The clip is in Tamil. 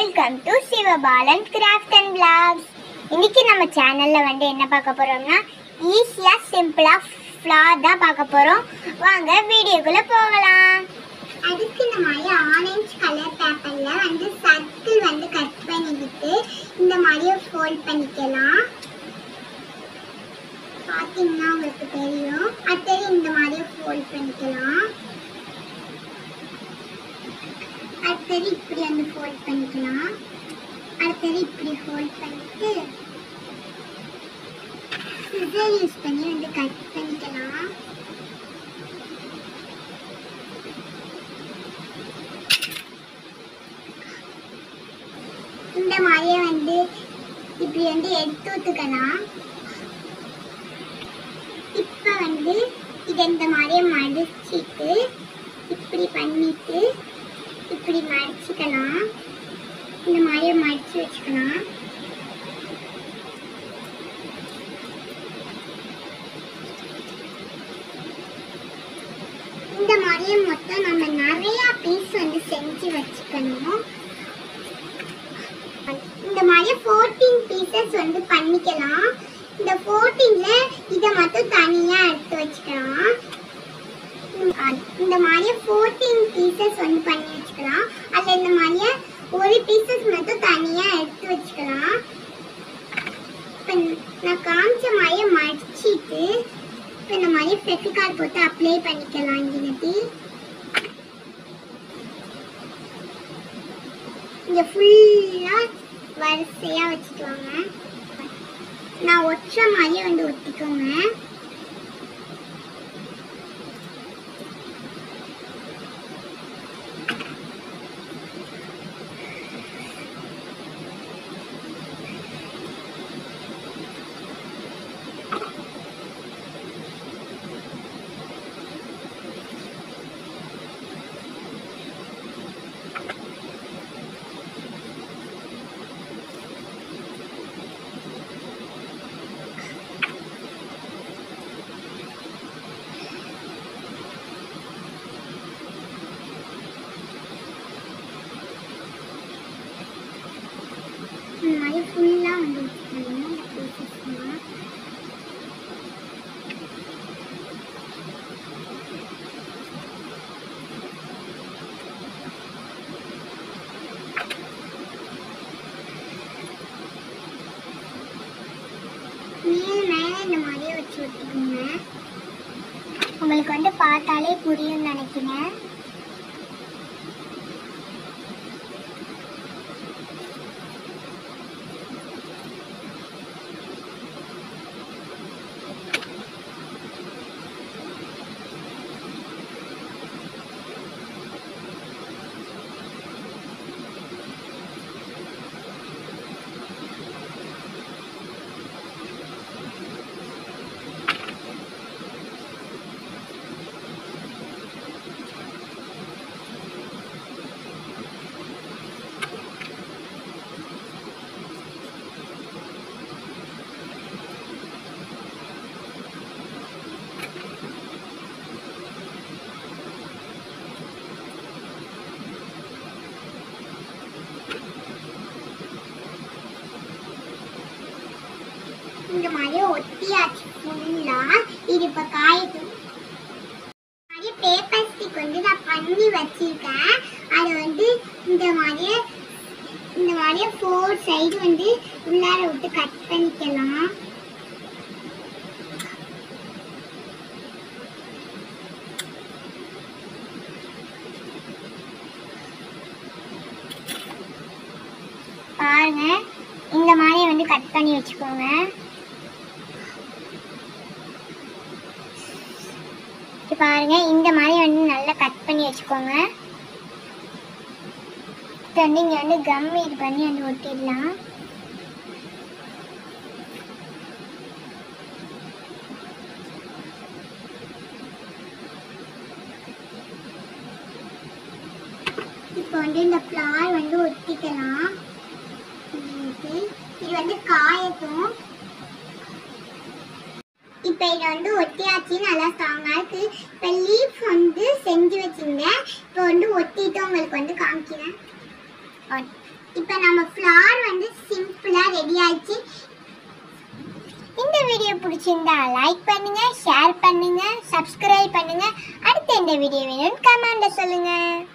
Welcome to 𝓔𝓪𝓼𝔂 craft and blocks. இன்னைக்கு நம்ம சேனல்ல என்ன பார்க்க போறோம்னா ஈஸியா சிம்பிளா ஃப்ளார் தான் பார்க்க போறோம். வாங்க வீடியோக்குள்ள போகலாம். அதுக்கு இந்த மாதிரி ஆரஞ்சு கலர் பேப்பர்ல சர்க்கிள் கட் பண்ணிட்டு இந்த மாதிரி ஃபோல்ட் பண்ணிக்கலாம். பாத்தீங்கன்னா உங்களுக்கு தெரியும். அடுத்து இந்த மாதிரி ஃபோல்ட் பண்ணிக்கலாம். அடுத்தது இப்படி ஃபோல்ட் பண்ணிக்கலாம். அடுத்தது இப்படி ஃபோல்ட் பண்ணிட்டு சிசர் யூஸ் பண்ணி கட் பண்ணிக்கலாம். இந்த மாதிரியே இப்படி எடுத்து ஊத்துக்கலாம். இப்ப இதை இந்த மாதிரியே மடிச்சிட்டு இப்படி பண்ணிட்டு இப்படி மடிச்சுக்கலாம். இந்த மாதிரியே மடிச்சு வச்சுக்கலாம். இந்த மாதிரியே மொத்தம் நம்ம நிறைய பீஸ் செஞ்சு வச்சுக்கணும். இந்த மாதிரி 14 பீசஸ் பண்ணிக்கலாம். இந்த 14ல இதை மட்டும் தனியா எடுத்து வச்சுக்கலாம். இந்த மாதிரி 14 பீசஸ் பண்ணி வச்சுக்கலாம். அதுல இந்த மாதிரி ஒரு பீசஸ் மட்டும் தனியா எடுத்து வச்சுக்கலாம். நான் காமிச்ச மாதிரி மடிச்சிட்டு இந்த மாதிரி ஃபெவிகால் போட்டு அப்ளை பண்ணிக்கலாம். இங்க ஃபுல்லா வரிசையா வச்சுட்டு வாங்க. நான் ஒற்ற மாதிரி ஒட்டிக்கோங்க. இந்த மாதிரி ஃபுல்லா வச்சுக்கணும். மேல இந்த மாதிரியே வச்சு விட்டுக்கோங்க. உங்களுக்கு பார்த்தாலே புரியும்னு நினைக்கிறேன். இந்த மாதிரி ஒட்டியாச்சு ஃபுல்லா. இது இப்ப காயட்டும். நிறைய பேப்பர் ஸ்டிக் நான் பண்ணி வச்சிருக்கேன். அது இந்த மாதிரியே 4 சைடு உள்ளார விட்டு கட் பண்ணிக்கலாம். பாருங்க, இந்த மாதிரி கட் பண்ணி வச்சுக்கோங்க. பாருங்க, இந்த மாதிரி நல்லா கட் பண்ணி வச்சுக்கோங்க. இங்க கம் இது பண்ணி ஒட்டிடலாம். இப்போ இந்த ஃப்ளார் ஒட்டிக்கலாம். இது காயட்டும். இப்போ இது ஒட்டியாச்சு, நல்லா ஸ்ட்ராங்கா இருக்கு. இப்போ லீஃப் செஞ்சு வச்சிருந்தேன். இப்போ ஒட்டிட்டு உங்களுக்கு காமிக்கிறேன். இப்போ நம்ம ஃப்ளார் வந்து சிம்பிளா ரெடி ஆயிடுச்சு. இந்த வீடியோ பிடிச்சிருந்தா லைக் பண்ணுங்க, ஷேர் பண்ணுங்க, சப்ஸ்கிரைப் பண்ணுங்க. அடுத்த இந்த வீடியோ வேணும்னு கமெண்ட்ல சொல்லுங்க.